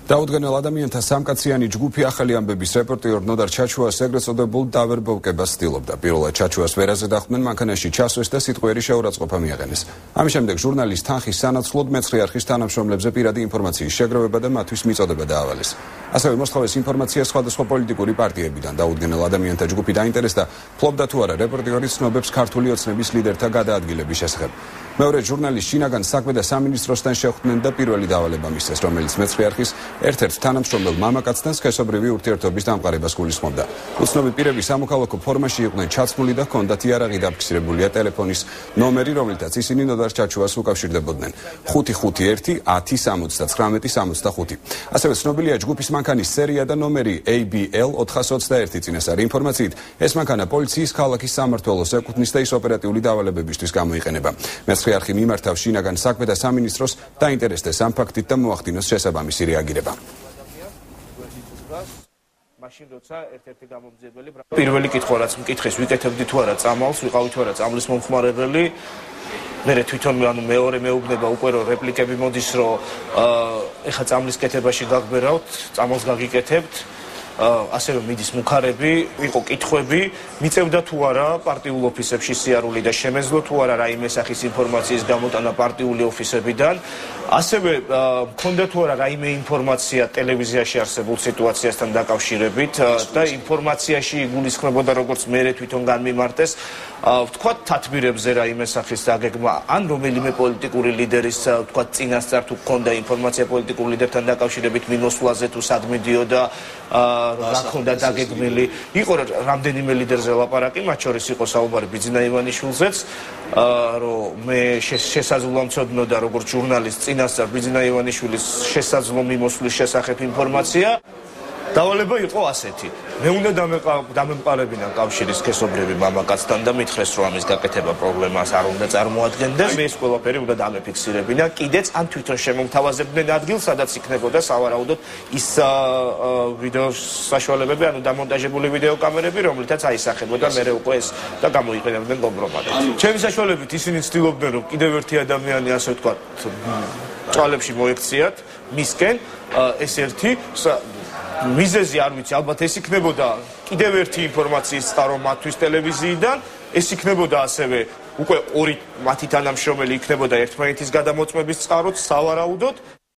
დაუდგენელ ადამიანთა სამკაციანი ჯგუფი ახალი ამბების რეპორტიორ ნოდარ ჩაჩუას ეგრეთ წოდებულ დავერბოვკებას ცდილობდა. პირველად ჩაჩუას ვერაზე დახვდნენ, მანქანაში ჩასვეს და სიტყვიერი შეურაცხყოფა მიაყენეს. ამის შემდეგ ჟურნალისტ თანხის სანაცვლოდ მეცხრე არხის თანამშრომლებზე პირადი ინფორმაციის შეგროვება და მათთვის მიწოდება დაავალეს. ასევე მოსთხოვეს ინფორმაცია სხვადასხვა პოლიტიკური პარტიებიდან. დაუდგენელ ადამიანთა ჯგუფი დაინტერესდა, ფლობდა თუ არა რეპორტიორის ცნობებს ქართული ოცნების ლიდერთა გადაადგილების შესახებ. მეორე ჟურნალისტ შინაგან საქმე და სამინისტროსთან შეხვდნენ და პირველი დავალება მისცეს, რომელიც მეცხრე არხის ერთ-ერთ თანამშრომელ მამაკაცთან სქესობრივი ურთიერთობის დამყარებას გულისხმობდა. უცნობი პირები სამოქალაქო ფორმაში იყვნენ ჩაცმული და ჰქონდათ იარაღი დაფიქსირებულია ტელეფონის ნომერი, რომელთაც ისინი ნოდარ ჩაჩუას უკავშირდებოდნენ. 551 10 79 65. ასევე ცნობილია ჯგუფის მანქანის სერია და ნომერი ABL 421. წინასწარი ინფორმაციით, ეს მანქანა პოლიციის ქალაქის სამმართველოს ეკუთვნის და ის ოპერატიული დავალებებისთვის გამოიყენება. მეცხრე არხი მიმართავს შინაგან საქმე და სამინისტროს დაინტერესდეს ამ ფაქტით და მოახდინოს შესაბამისი რეაგირება. მაშინ როცა ერთ-ერთი გამომძიებელი პირველი კითხვა რაც მკითხეს, ვიკეთებდი თუ არა წამალს, ვიყავი თუ არა წამლის მომხმარებელი, მე თვითონ მეორე მეუბნება უკვე რომ რეპლიკები მოდის, რომ ეხა წამლის კეთებაში გაგბერავთ, წამალს გაგიკეთებთ. ასევე მიდის მუქარები, იყო კითხვები, მიწევდა თუ არა პარტიულ ოფისებში სიარული და შემეძლო თუ არა რაიმე სახის ინფორმაციის გამოტანა პარტიული ოფისებიდან. ასევე მქონდა თუ არა რაიმე ინფორმაცია ტელევიზიაში არსებულ სიტუაციასთან დაკავშირებით და ინფორმაციაში იგულისხმებოდა, როგორც მე თვითონ განმიმარტეს, ვთქვათ თათბირებზე რაიმე სახის დაგეგმა, ან რომელიმე პოლიტიკური ლიდერის ვთქვათ წინასწარ თუ ჰქონდა ინფორმაცია პოლიტიკურ ლიდერთან დაკავშირებით მიმოსვლაზე თუ სად მიდიოდა, რა ქონდა დაგეგმილი. იყო რამდენიმე ლიდერზე ლაპარაკი, მათ შორის იყო საუბარი ბიძინა ივანიშვილზეც, რომ მე შესაძლოა მცოდნოდა როგორც ჟურნალისტ წინასწარ ბიძინა ივანიშვილის შესაძლო მიმოსვლის შესახებ ინფორმაცია. დავალება იყო ასეთი. მე უნდა დამემყარებინა კავშირის სქესობრივი მამაკაცთან და მითხრეს, რომ ამის გაკეთება პრობლემას არ უნდა წარმოადგენდეს. მე ეს ყველაფერი უნდა დამეფიქსირებინა. კიდეც ან თვითონ შემომთავაზებდნენ ადგილს, სადაც იქნებოდა სავარაუდოდ ის ვიდეო საშუალებები, ანუ დამონტაჟებული ვიდეო კამერები, რომლითაც აისახებოდა მე უკვე ეს და გამოიყენებდნენ კომპრომატად. ჩემი საშუალებით ისინი ცდილობდნენ, რომ კიდევ ერთი ადამიანი, ასე ვთქვათ, ჭალებში მოექციათ მისკენ, ეს ერთი მიზეზი არ ვიცი, ალბათ ეს იქნებოდა კიდევ ერთი ინფორმაციის წყარო მათთვის ტელევიზიიდან, ეს იქნებოდა ასევე უკვე ორი მათი თანამშრომელი იქნებოდა ერთმანეთის გადამოწმების წყაროც სავარაუდოდ.